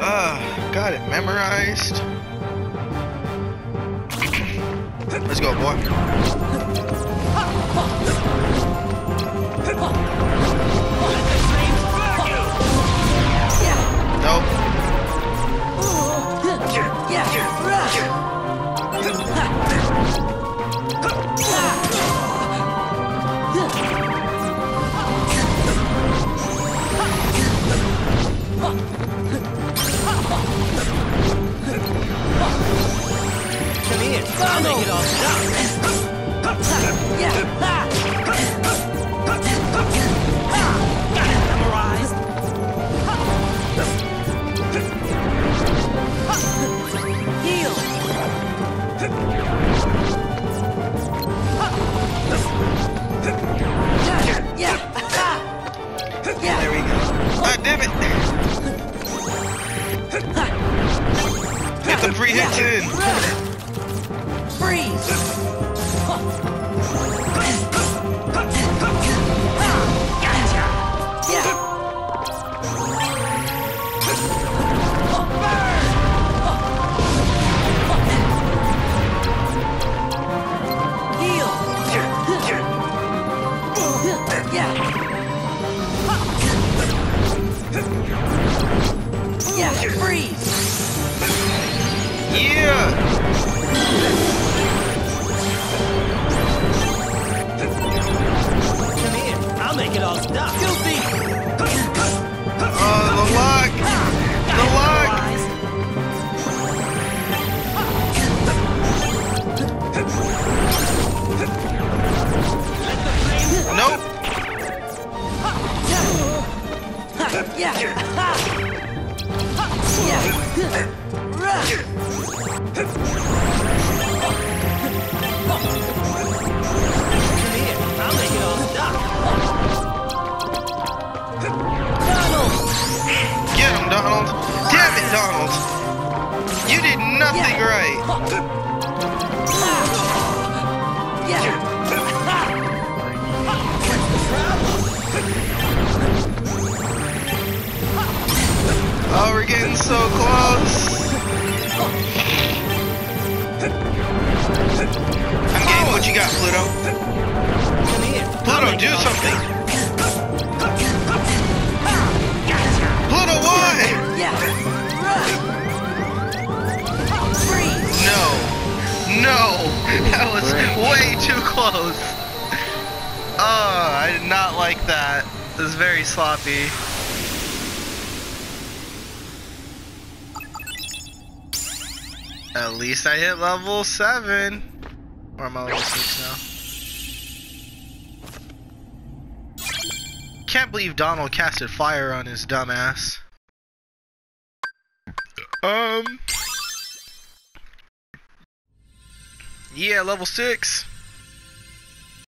Got it memorized. Let's go, boy. Nope. Come here, I'll make it all stop. Got it memorized. Heal. There we go. Ah, damn it. Get the free hits in. Freeze. Freeze! Yeah! Come here, I'll make it all stop. Goofy! Oh, the lock! The lock! Nope! Yeah! I'll make it all stop. Donald! Get him, Donald! Damn it, Donald! You did nothing right! Oh, we're getting so close! I'm getting what you got, Pluto. Pluto, do something! Pluto, why? No. No! That was way too close! Oh, I did not like that. It was very sloppy. At least I hit level 7. Or am I level 6 now? Can't believe Donald casted fire on his dumbass. Yeah, level 6.